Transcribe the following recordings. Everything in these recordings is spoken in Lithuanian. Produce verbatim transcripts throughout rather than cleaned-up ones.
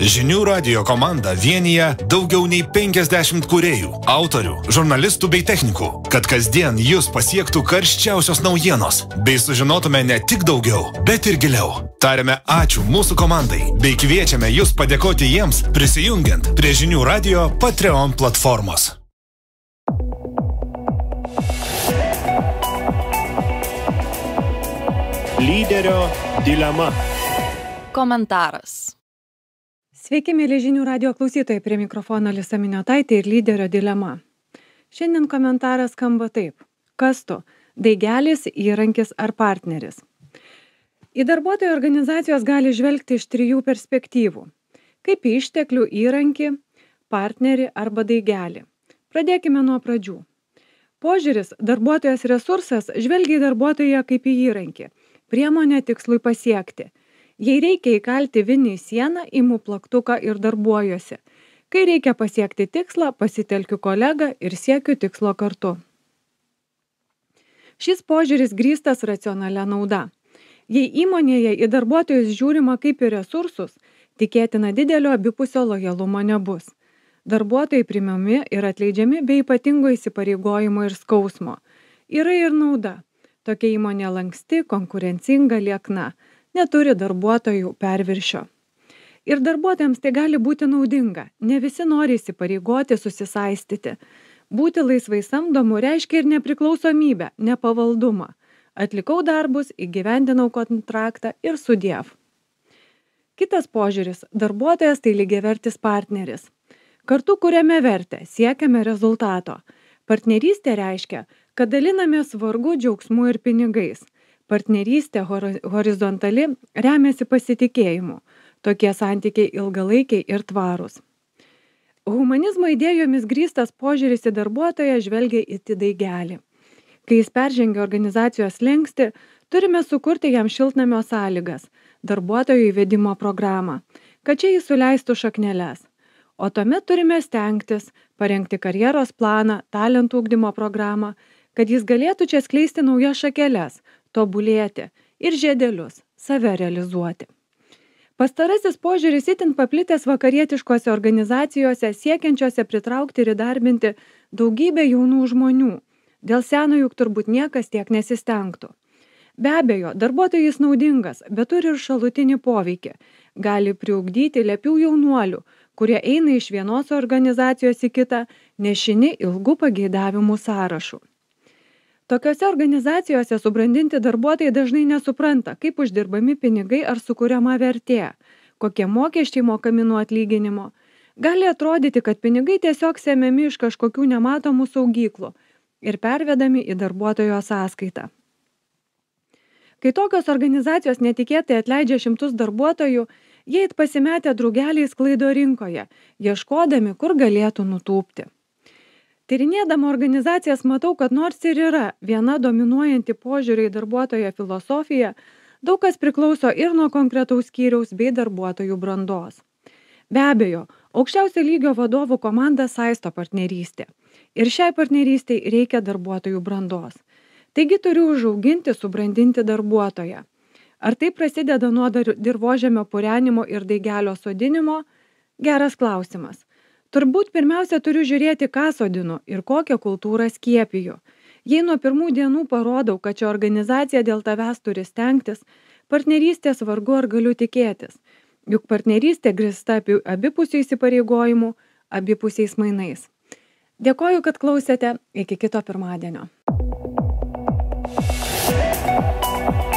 Žinių radijo komanda vienyje daugiau nei penkiasdešimt kūrėjų, autorių, žurnalistų bei technikų, kad kasdien jūs pasiektų karščiausios naujienos, bei sužinotume ne tik daugiau, bet ir giliau. Tariame ačiū mūsų komandai, bei kviečiame jūs padėkoti jiems, prisijungiant prie Žinių radijo Patreon platformos. Lyderio dilema. Komentaras. Sveiki, mėly Žinių radijo klausytojai, prie mikrofono Alisa Miniotaitė ir lyderio dilema. Šiandien komentaras skamba taip. Kas tu? Daigelis, įrankis ar partneris? Į darbuotojų organizacijos gali žvelgti iš trijų perspektyvų. Kaip į išteklių įrankį, partnerį arba daigelį. Pradėkime nuo pradžių. Požiūris darbuotojas resursas žvelgia į darbuotoją kaip į įrankį, priemonę tikslui pasiekti. Jei reikia įkalti vinį į sieną, imu plaktuką ir darbuojuosi. Kai reikia pasiekti tikslą, pasitelkiu kolegą ir siekiu tikslo kartu. Šis požiūris grįstas racionalia nauda. Jei įmonėje į darbuotojus žiūrima kaip į resursus, tikėtina didelio abipusio lojalumo nebus. Darbuotojai priimami ir atleidžiami be ypatingo įsipareigojimo ir skausmo. Yra ir nauda. Tokia įmonė lanksti, konkurencinga, liekna. Neturi darbuotojų perviršio. Ir darbuotojams tai gali būti naudinga. Ne visi nori įsipareigoti, susisaistyti. Būti laisvai samdomu reiškia ir nepriklausomybę, nepavaldumą. Atlikau darbus, įgyvendinau kontraktą ir sudiev. Kitas požiūris – darbuotojas tai lygiavertis partneris. Kartu kuriame vertę, siekiame rezultato. Partnerystė reiškia, kad dalinamės vargu, džiaugsmu ir pinigais. Partnerystė horizontali remiasi pasitikėjimu. Tokie santykiai ilgalaikiai ir tvarūs. Humanizmo idėjomis grįstas požiūris į darbuotoją žvelgia į daigelį. Kai jis peržengia organizacijos slenkstį, turime sukurti jam šiltnamio sąlygas, darbuotojų įvedimo programą, kad čia jis suleistų šakneles. O tuomet turime stengtis, parengti karjeros planą, talentų ugdymo programą, kad jis galėtų čia skleisti naujas šakeles, tobulėti ir žiedelius, save realizuoti. Pastarasis požiūris itin paplitęs vakarietiškose organizacijose, siekiančiose pritraukti ir įdarbinti daugybę jaunų žmonių. Dėl seno juk turbūt niekas tiek nesistengtų. Be abejo, darbuotojui jis naudingas, bet turi ir šalutinį poveikį. Gali priugdyti lepių jaunuolių, kurie eina iš vienos organizacijos į kitą, nešini ilgų pageidavimų sąrašų. Tokiose organizacijose subrandinti darbuotojai dažnai nesupranta, kaip uždirbami pinigai ar sukuriama vertė, kokie mokesčiai mokami nuo atlyginimo. Gali atrodyti, kad pinigai tiesiog semiami iš kažkokių nematomų saugyklų ir pervedami į darbuotojo sąskaitą. Kai tokios organizacijos netikėtai atleidžia šimtus darbuotojų, jie it pasimetę drugeliai sklaido rinkoje, ieškodami, kur galėtų nutūpti. Tyrinėdama organizacijas matau, kad nors ir yra viena dominuojanti požiūrį į darbuotojo filosofiją, daug kas priklauso ir nuo konkretaus skyriaus bei darbuotojų brandos. Be abejo, aukščiausio lygio vadovų komanda saisto partnerystė. Ir šiai partnerystei reikia darbuotojų brandos. Taigi turiu užauginti, subrandinti darbuotoją. Ar tai prasideda nuo dirvožemio purenimo ir daigelio sodinimo? Geras klausimas. Turbūt pirmiausia turiu žiūrėti, ką sodinu ir kokią kultūrą skiepiju. Jei nuo pirmų dienų parodau, kad ši organizacija dėl tavęs turi stengtis, partnerystės vargu ar galiu tikėtis. Juk partnerystė grįsta abipusių įsipareigojimų, abipusiais mainais. Dėkoju, kad klausėte. Iki kito pirmadienio.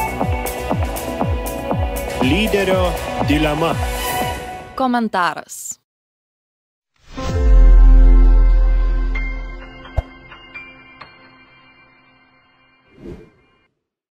Lyderio dilema. Komentaras.